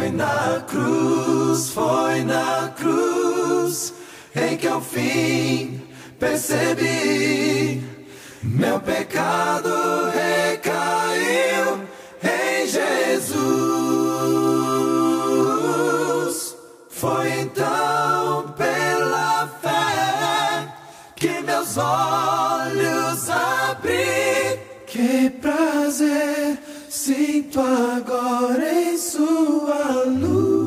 Foi na cruz em que ao fim percebi meu pecado recaiu em Jesus. Foi então pela fé que meus olhos abri. Que prazer sinto agora em sua luz.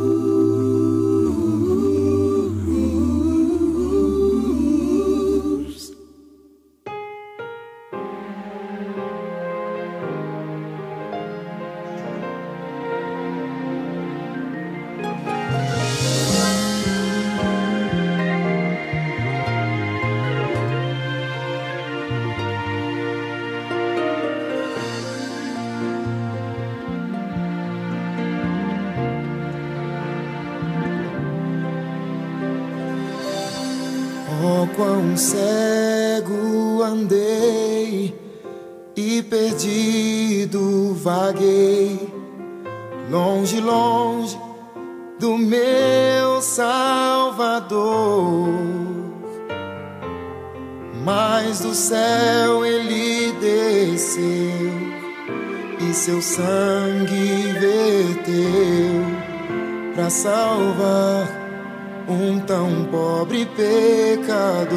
Oh, quão cego andei e perdido vaguei, longe, longe do meu Salvador. Mas do céu ele desceu e seu sangue verteu pra salvar um tão pobre pecador.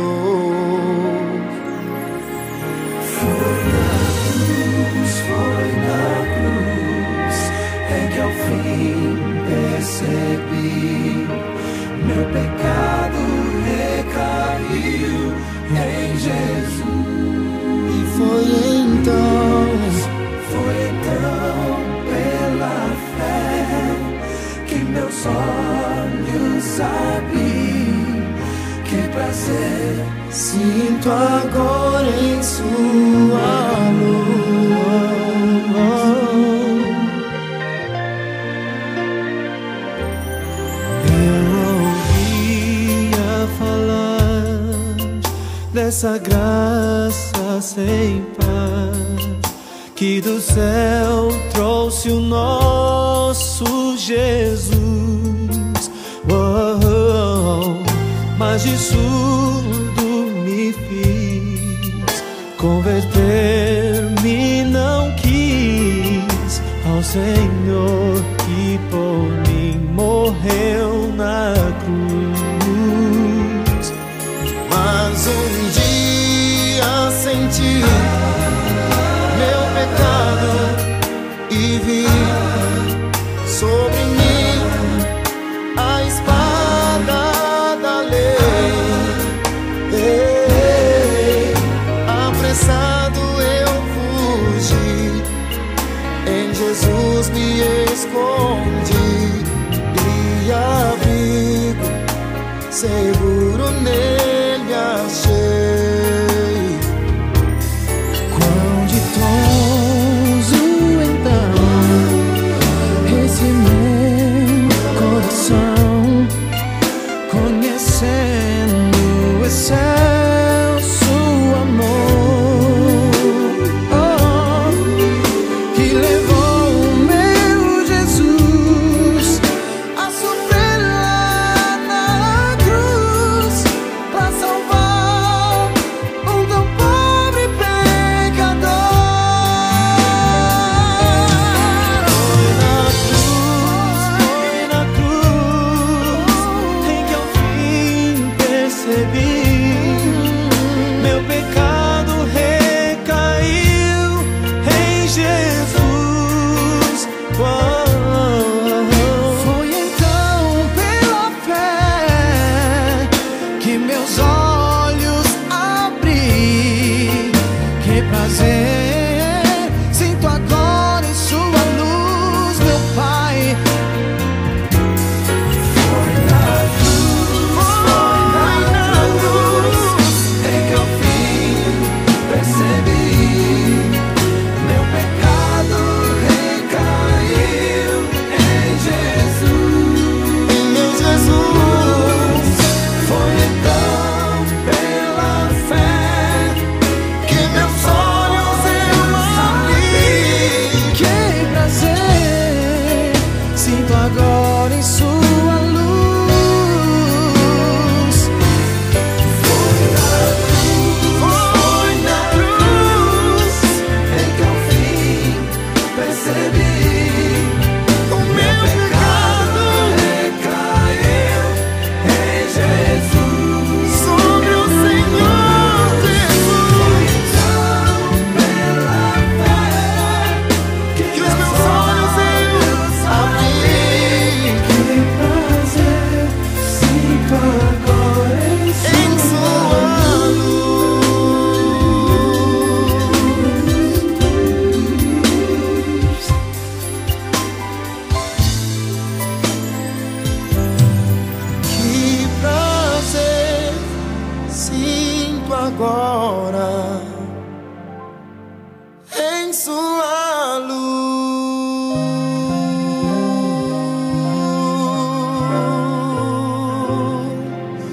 Foi na cruz em que ao fim percebi meu pecado recaiu em Jesus. E foi então pela fé que meus olhos abri. Que prazer sinto agora em sua luz. Eu ouvia falar dessa graça sem paz que do céu trouxe o nosso Jesus. Mas de surdo me fiz, converter-me não quis ao Senhor que por mim morreu na cruz. Mas um dia senti meu pecado e vi sobre mim a espada da lei. Apressado eu fugi, em Jesus me escondi e abrigo seguro nele achei. Quão ditoso então esse meu coração, conhecendo o excelso amor, que levou o meu Jesus a sofrer lá na cruz pra salvar um tão pobre pecador. Foi na cruz em que ao fim percebi meu pecado recaiu em Jesus. Foi então pela fé que meus olhos abri. Que prazer sinto agora em sua luz, meu Pai. Foi na cruz em que ao fim percebi meu pecado recaiu em Jesus. Foi então pela fé Que meus olhos eu abri. Que prazer sinto agora agora em sua luz. Foi na cruz em que ao fim percebi o meu pecado recaiu em Jesus. Sobre o Senhor Jesus, Então pela fé que os meus olhos eu abri. que prazer sinto agora em Em sua luz, que prazer sinto agora em sua luz.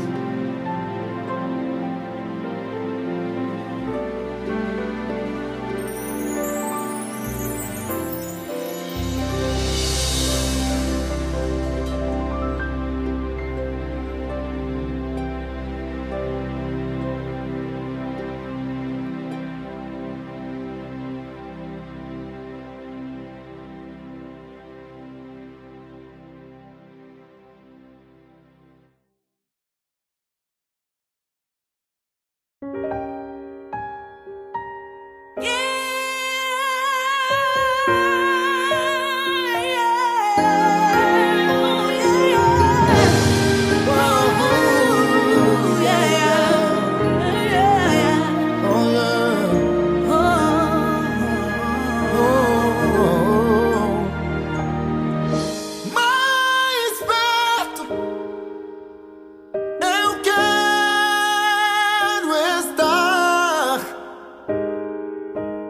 Mais perto eu quero estar.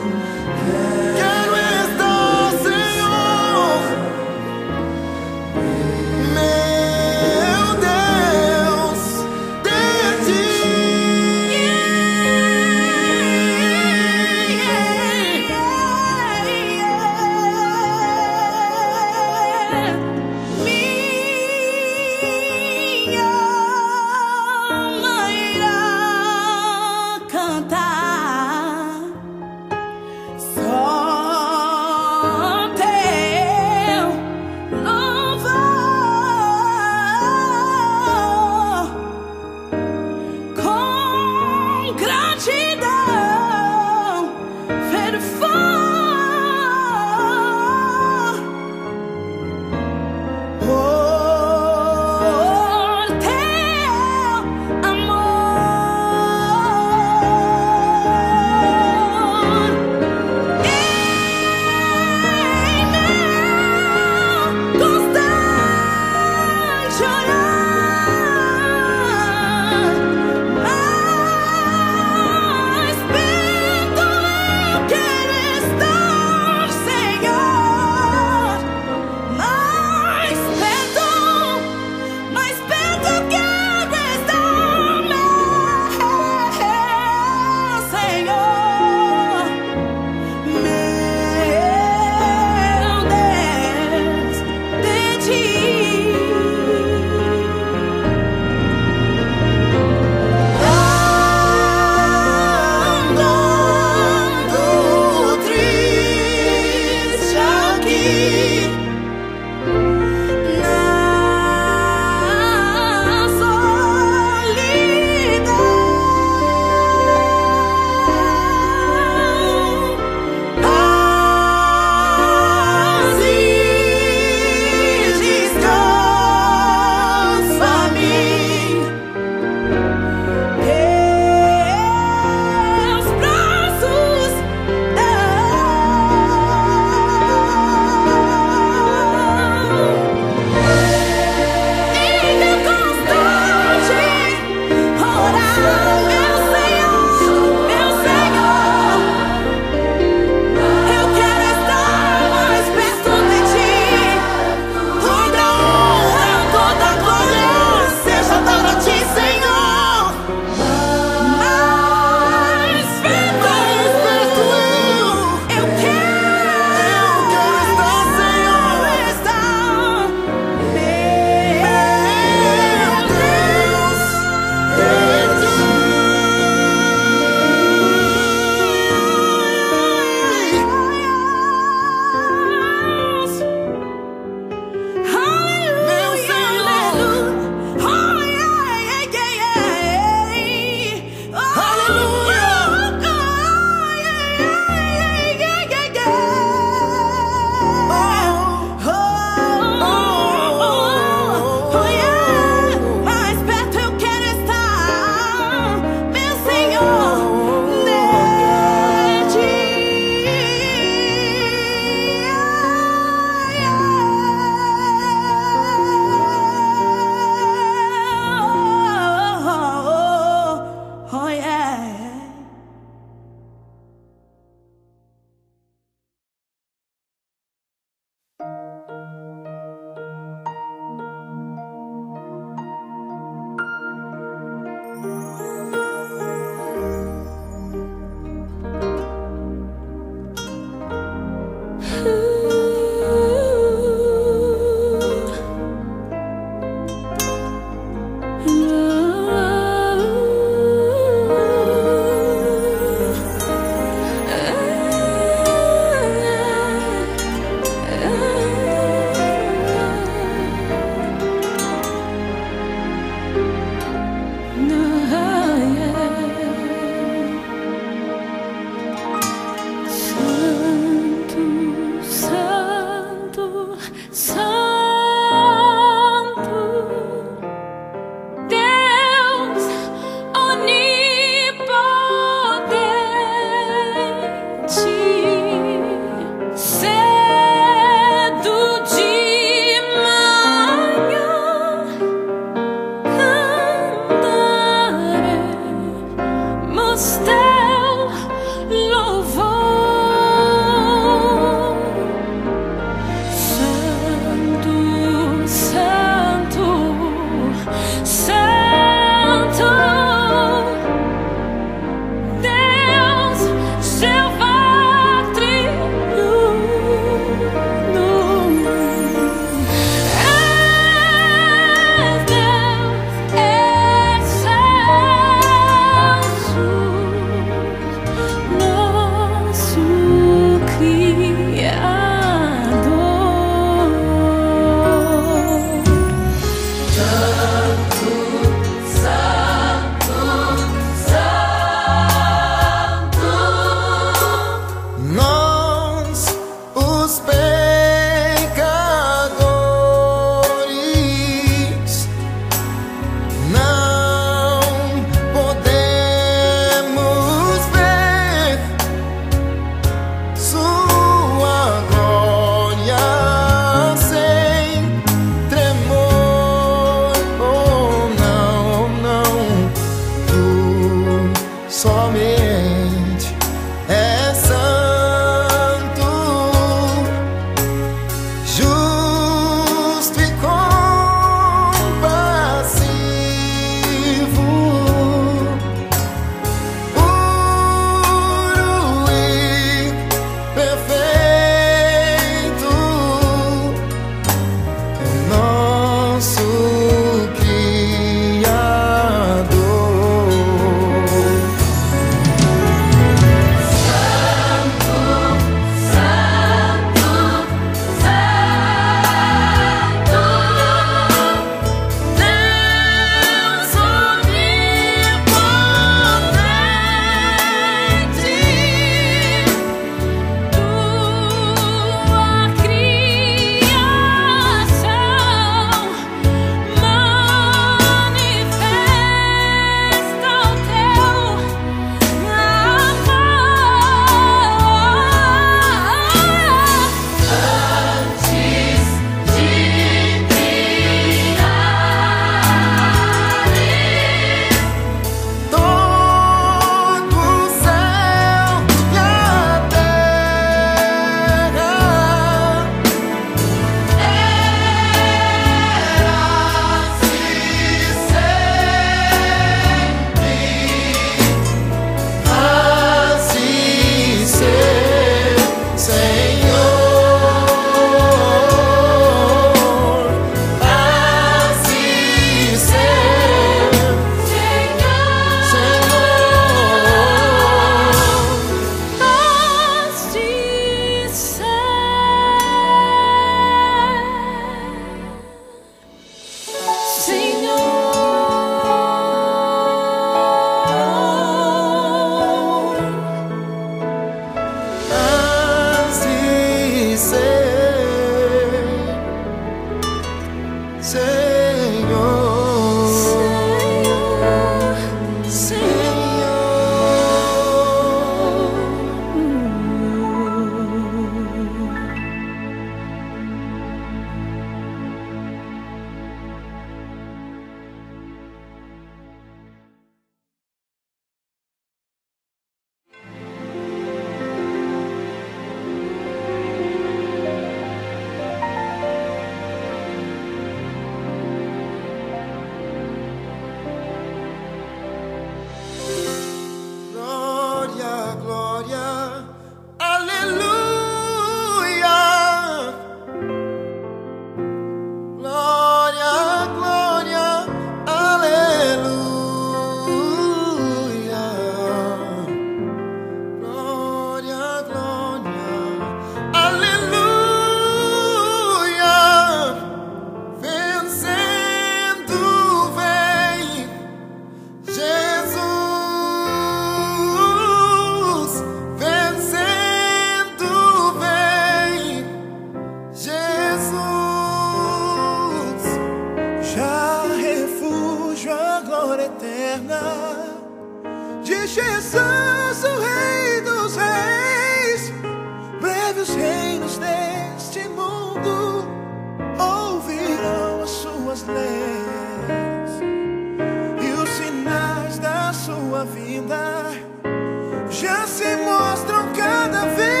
Jesus, o Rei dos Reis. Breve os reinos deste mundo ouvirão as suas leis, e os sinais da sua vinda já se mostram cada vez.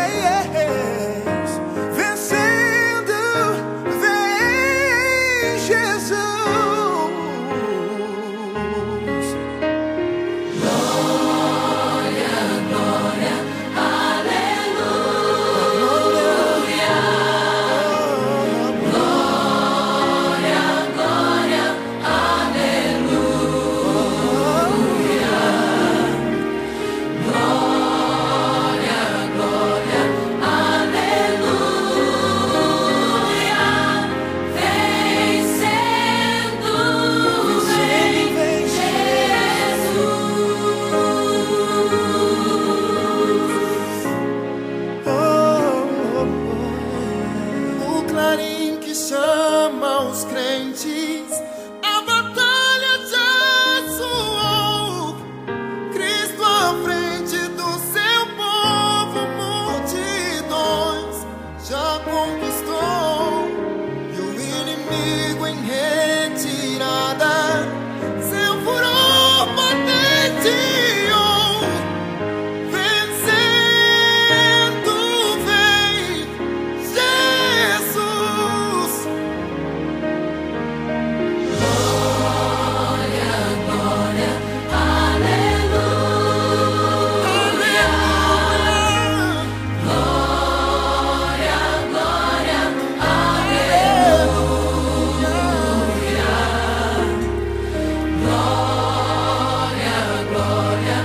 Vencendo, vem Jesus. Glória, glória, aleluia. Glória, glória, aleluia. Glória, glória, aleluia. Vencendo, vem O clarim que chama os crentes, a batalha já soou. Cristo à frente do seu povo, multidões já conquistou. E o inimigo em retirada, seu furor patenteou. Vencendo, vem Jesus. Glória, glória, aleluia. Glória, glória, aleluia. Glória, glória,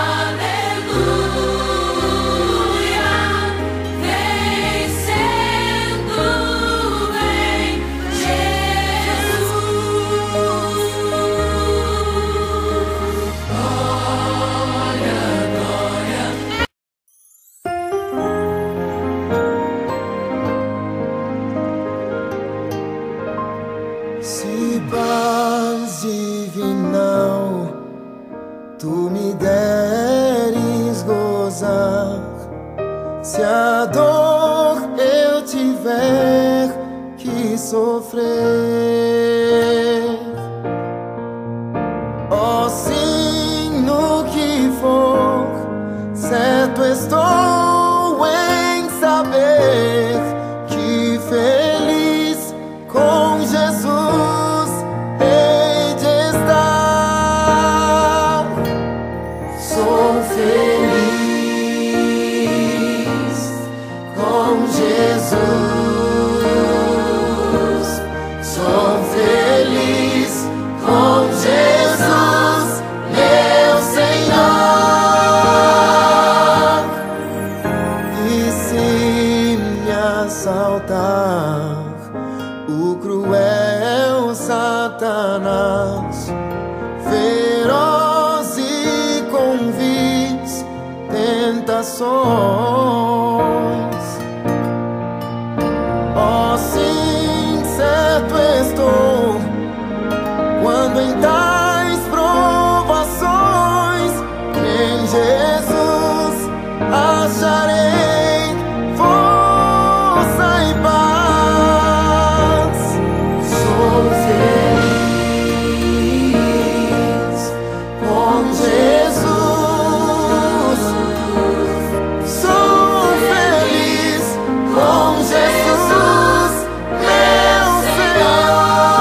aleluia. Vencendo, vem Jesus. Glória, glória. Se paz divinal tu me deres gozar, se a dor eu tiver que sofrer, ó sim, no que for, certo estou em saber que feliz com Jesus hei de estar. Sou feliz com Jesus. Sou feliz com Jesus, meu Senhor. E se me assaltar o cruel Satanás, feroz e com vis tentações, ó sim, certo estou, quando em tais provações em Jesus acharei força e paz. Sou feliz com Jesus. Sou feliz com Jesus, meu Senhor.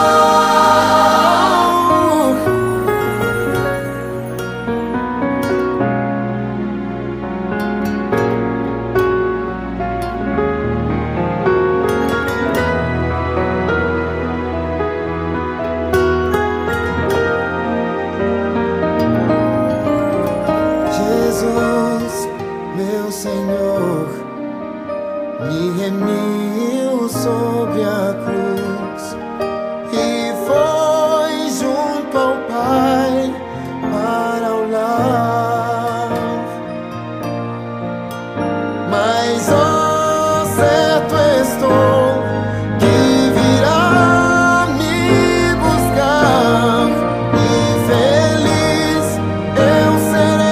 Jesus, meu Senhor, me remiu sobre a cruz e foi junto ao Pai para o lar. Mas ó, certo estou que virá me buscar, e feliz eu serei.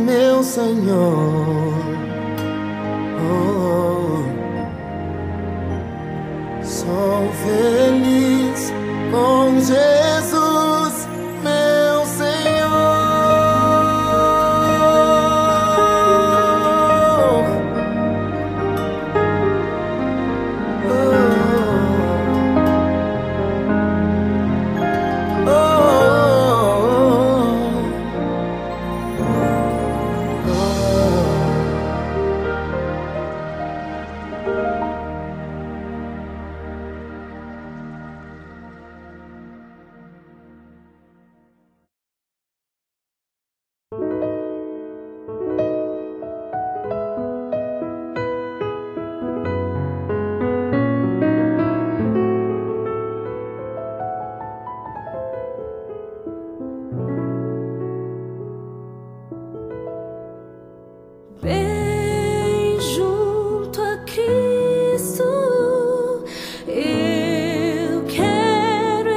meu Senhor. Oh, sou feliz com Jesus, meu Senhor. Bem junto a Cristo, eu quero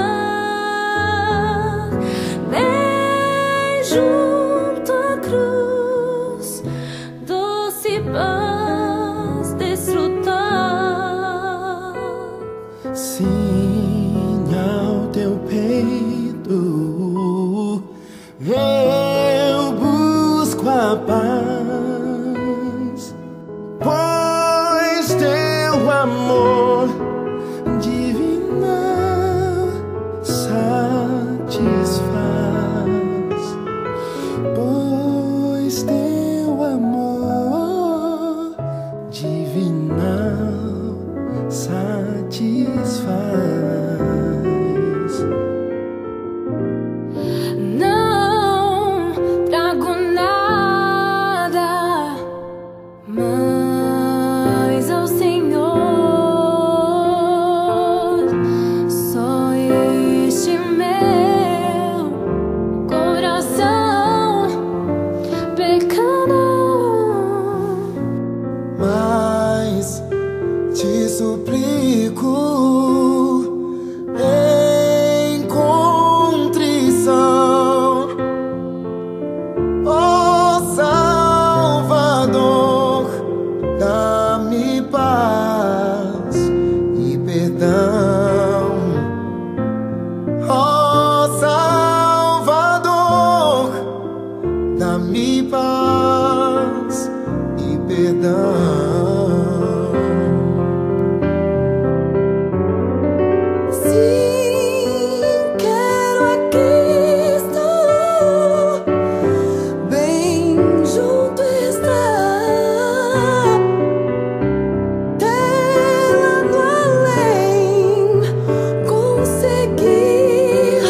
estar. Bem junto à cruz, doce paz desfrutar. Sim, ao teu peito eu busco a paz, pois teu amor divino satisfaz, pois teu amor divino satisfaz. Não trago nada mais ao Senhor, só este meu coração pecador. Mas te suplico em contrição, ó Salvador, dá-me paz e perdão. Ó Salvador, dá-me paz e perdão. Sim, quero a Cristo, bem junto estar, tê-la no além, conseguir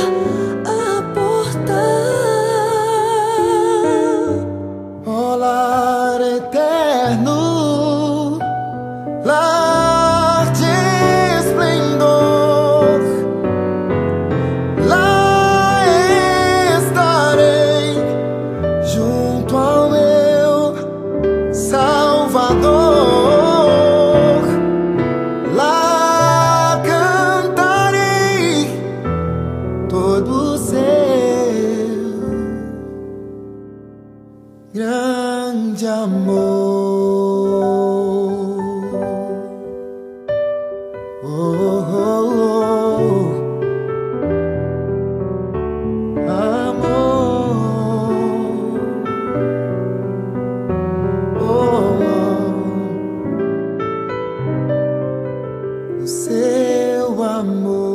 aportar. Ó lar eterno, lar de esplendor, lá estarei junto ao meu Salvador, lá cantarei todo o seu grande amor. Oh, oh, oh. Amor. Oh, oh. O seu amor.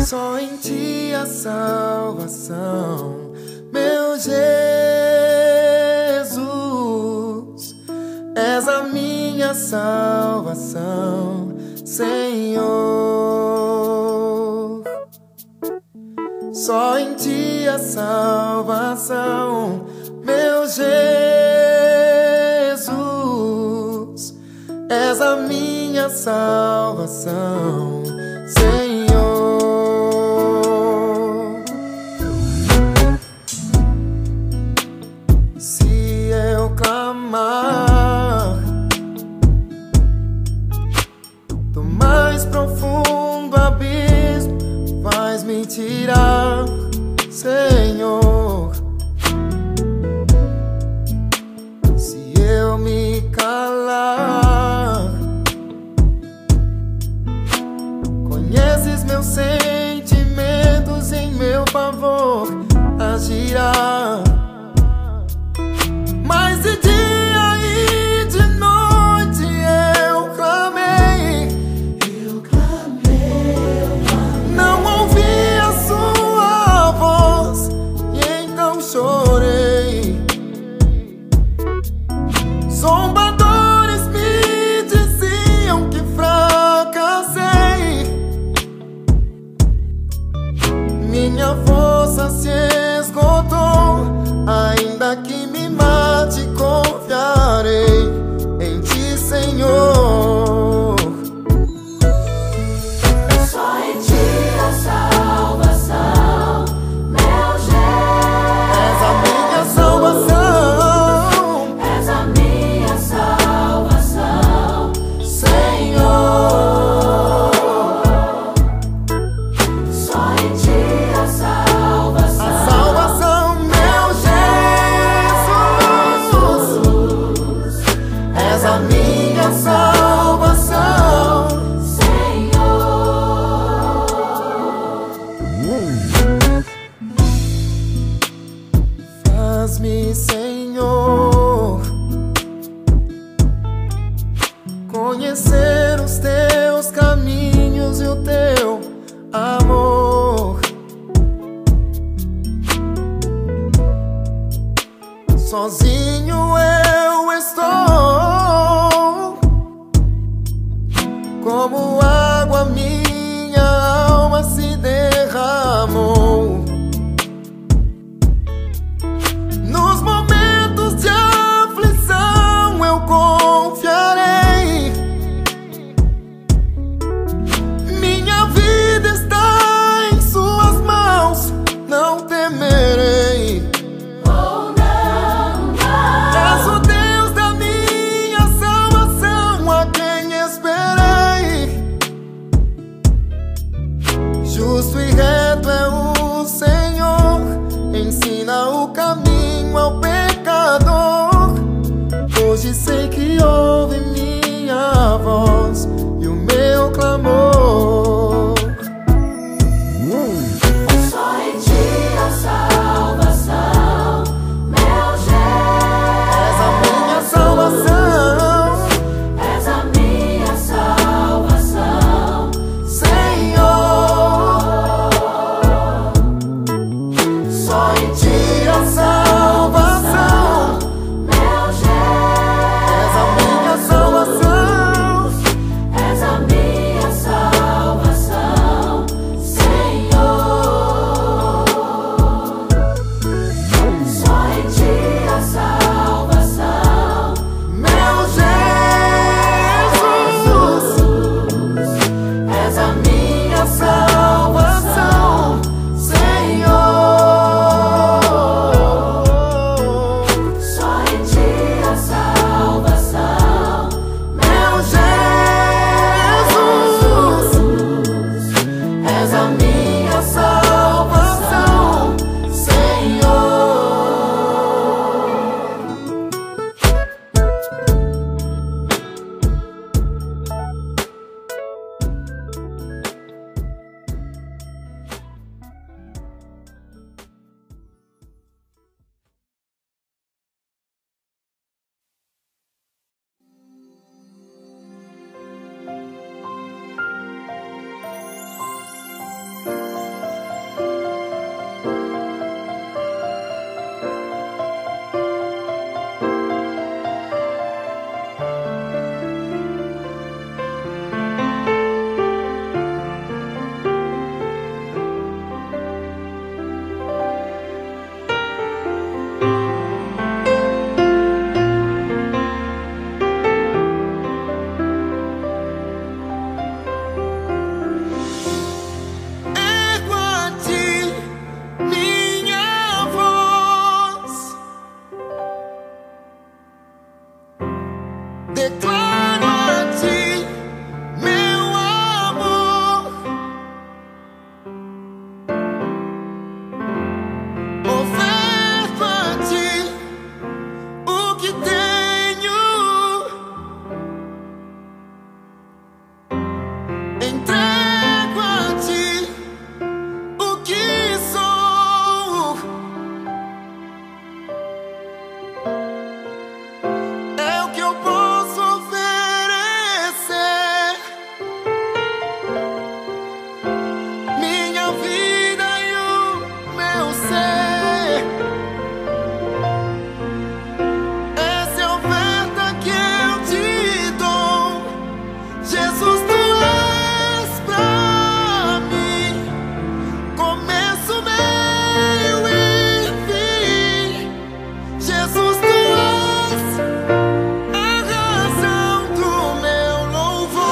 Só em ti a salvação, meu Jesus. És a minha salvação, Senhor. Só em ti a salvação, meu Jesus. És a minha salvação, Senhor. Se eu clamar do mais profundo abismo, vais me tirar, Senhor. Se eu me calar, conheces meus sentimentos, em meu favor agirá. Mas de dia e de noite eu clamei, não ouvi a sua voz e então chorei. Zombadores me diziam que fracassei, minha força se esgotou. Ainda que me mate, confiarei em ti, Senhor. Só em ti a salvação, meu Jesus. És a minha salvação, És a minha salvação, Senhor. Só em ti a salvação, a salvação, meu Jesus. És a minha salvação, Senhor. faz-me, Senhor, conhecer os teus caminhos e o teu amor. Sozinho eu estou, como água minha alma se derramou. Nos momentos de aflição eu confiarei, minha vida está em suas mãos, não temerei. Oh, não, És não. o Deus da minha salvação, a quem esperei. Justo e reto é o Senhor, ensina o caminho ao pecador. Hoje sei que ouve minha voz e o meu clamor. Só em ti a salvação, meu És a minha Jesus. salvação, És a minha salvação, Senhor. Só em ti a salvação, meu Jesus. és a minha salvação, És a minha salvação. declaro a ti, meu amor. Oferto a ti o que tenho, entrego a ti o que sou. É o que eu posso oferecer, minha vida e o meu ser. Essa é a oferta que eu te dou, Jesus. Tu és pra mim começo, meio e fim. Jesus, tu és a razão do meu louvor.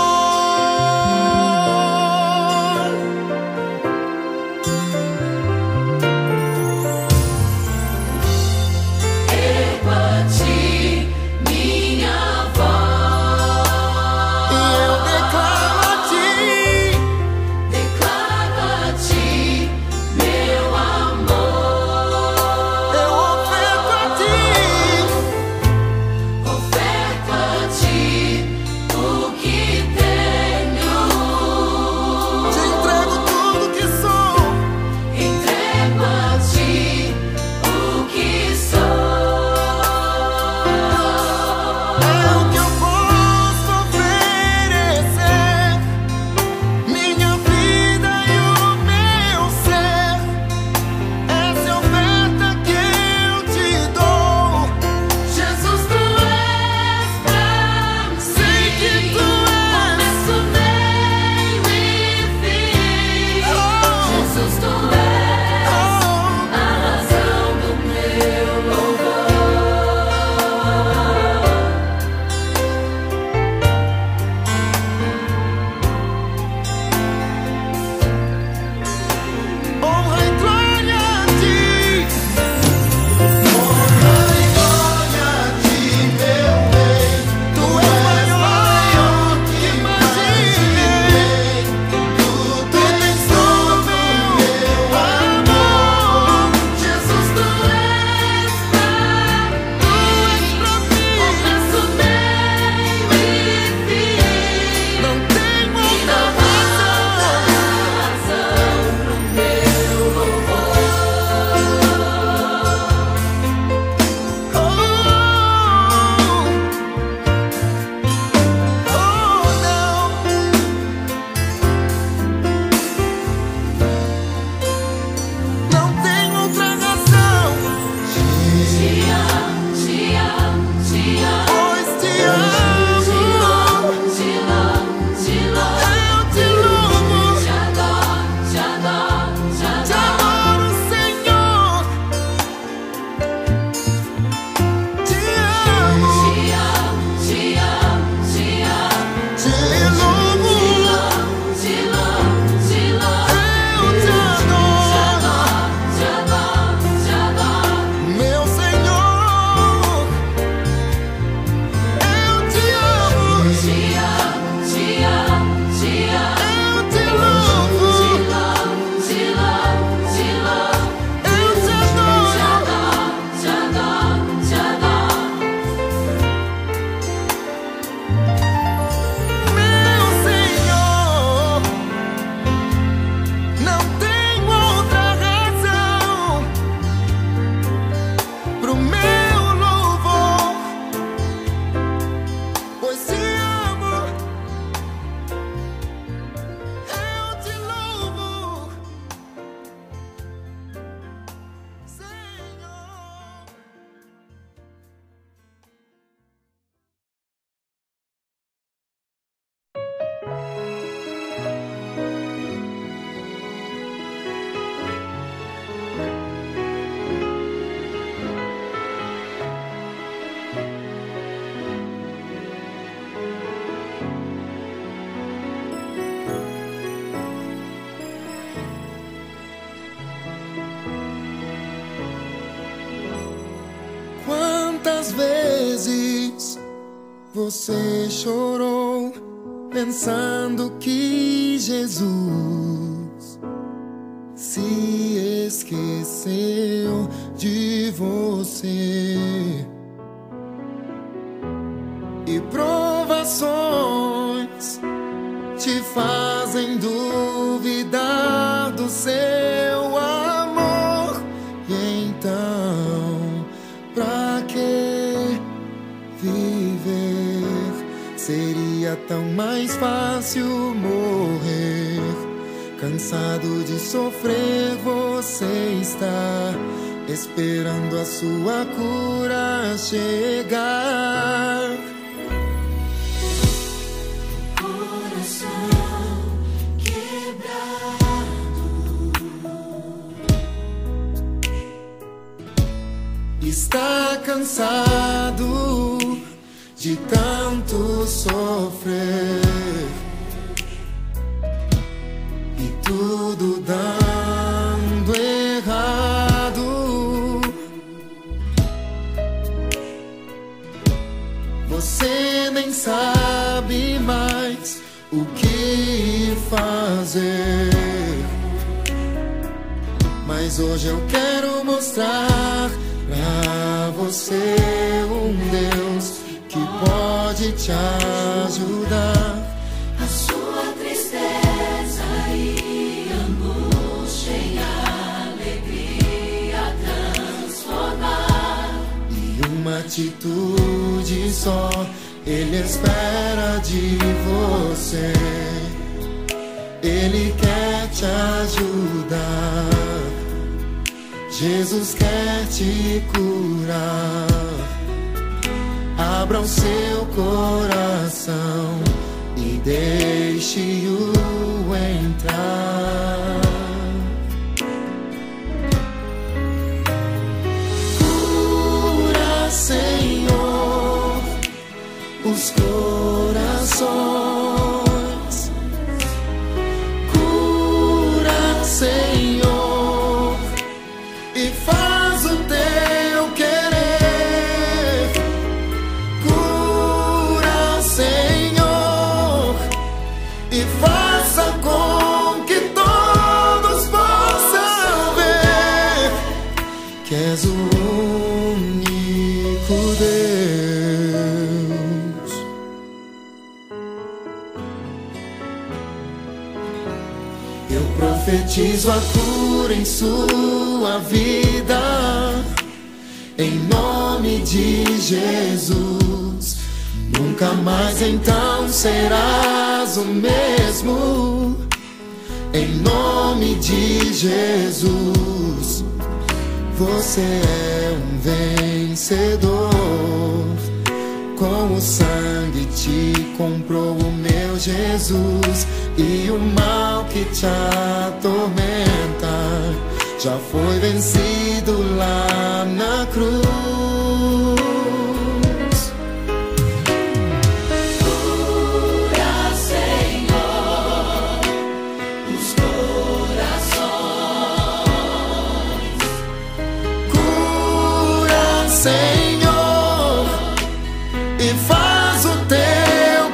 Ergo a ti minha voz, E eu declaro a ti, declaro a ti meu amor. eu oferto a ti Oferto a ti o que tenho, te entrego tudo que sou. entrego a ti o que sou. É o que eu posso oferecer, minha vida e o meu ser. Essa é a oferta que eu te dou, Jesus, tu és pra mim. sei que tu és. Começo, meio e fim. Jesus, tu és a razão do meu louvor. Honra e glória a ti, honra e glória a ti, meu bem. Tu és maior que imaginei, tu tens todo meu amor. Jesus, tu és pra mim. Começo, meio e fim. Não tenho E outra não há razão pro meu louvor. não tenho outra razão, Te amo, te amo, te amo. pois te Te amo, amo, te amo, te amo. eu te louvo, Te adoro, te adoro, te te adoro. adoro, Senhor, te amo, Te amo, te amo, te amo. te louvo, Te louvo, te louvo. eu te Te adoro, adoro, te adoro, te adoro. meu Senhor, eu te amo, Te amo, te amo, te amo. eu te louvo, Te louvo, te louvo. eu te Te adoro. adoro, te adoro, te adoro. Meu Senhor, não tenho outra razão pro meu louvor, pois te amo, eu te louvo, Senhor. Quantas vezes Você chorou pensando que Jesus se esqueceu de você. E provações te fazem duvidar do seu amor. E então, pra que viver? Seria tão mais fácil morrer. Cansado de sofrer, você está esperando a sua cura chegar. Está cansado de tanto sofrer e tudo dando errado. Você nem sabe mais o que fazer, mas hoje eu quero mostrar pra você um Deus que pode te ajudar. A sua tristeza e angústia em alegria transformar. E uma atitude só Ele espera de você. Ele quer te ajudar. Jesus quer te curar. Abra o seu coração e deixe-o entrar. Cura, Senhor, os corações. Cura, Senhor, e faz o teu querer. Cura, Senhor, e faça com que todos possam ver que és o único Deus. Eu profetizo a cura em sua vida, em nome de Jesus. Nunca mais então serás o mesmo, em nome de Jesus. Você é um vencedor. Com o sangue te comprou o meu Jesus, e o mal que te atormenta já foi vencido lá na cruz. Cura, Senhor, os corações. Cura, Senhor, e faz o teu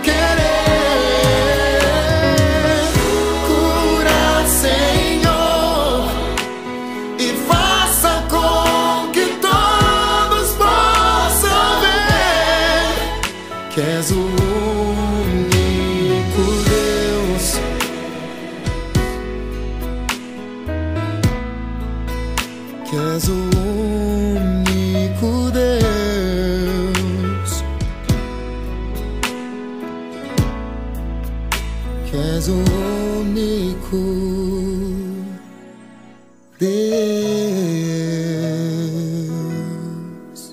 querer. Cura, Senhor, e faça com que todos possam ver que és o único Deus. Que és o único Deus. Que és o único Deus.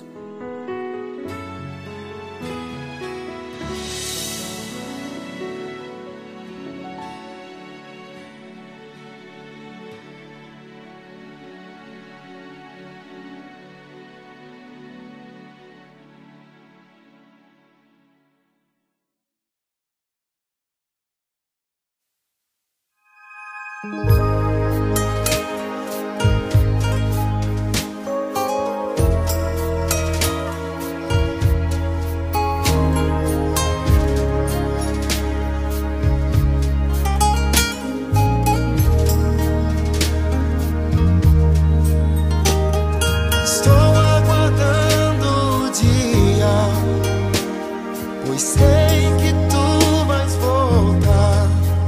sei que tu vais voltar.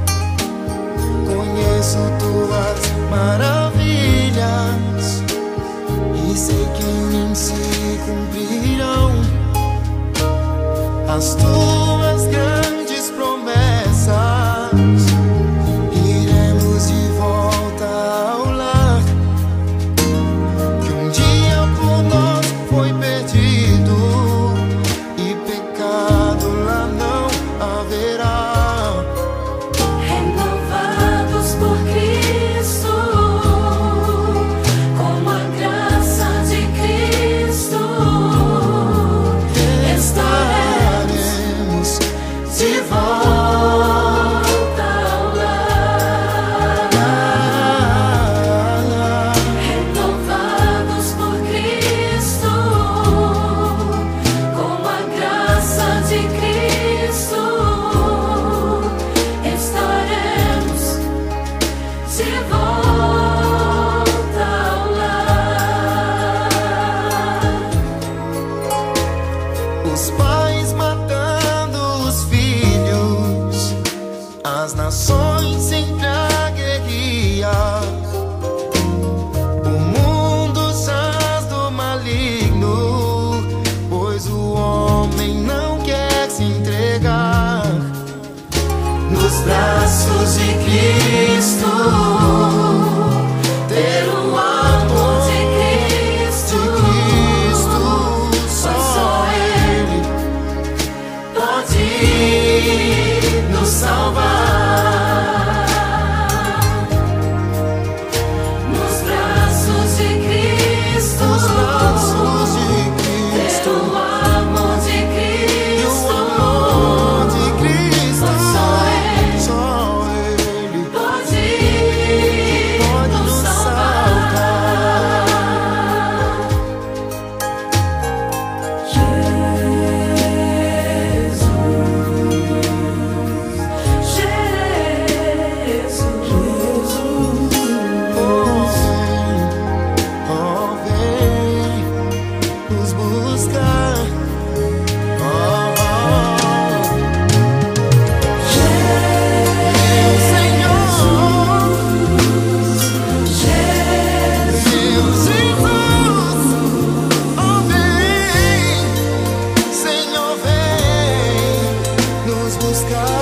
Conheço tuas maravilhas e sei que em mim se cumprirão as tuas grandes promessas. Iremos de volta ao lar que um dia por nós foi perdido, e pecado lá não haverá. Renovados por Cristo, com a graça de Cristo, estaremos de volta ao lar. Renovados por Cristo, com a graça de Cristo, estaremos de volta ao lar. Os pais matando os filhos, as nações entre a guerrilha, o mundo jaz do maligno, pois o homem não quer se entregar. Nos braços de Cristo, ter o amor De Cristo, só Ele pode nos salvar. Nos braços de Cristo, os braços de ter Cristo, o amor de e o Cristo, amor de Cristo, só Ele pode pode nos nos salvar. Oh, vem nos buscar. Meu Senhor, meu Jesus, oh, vem, Senhor, vem nos buscar.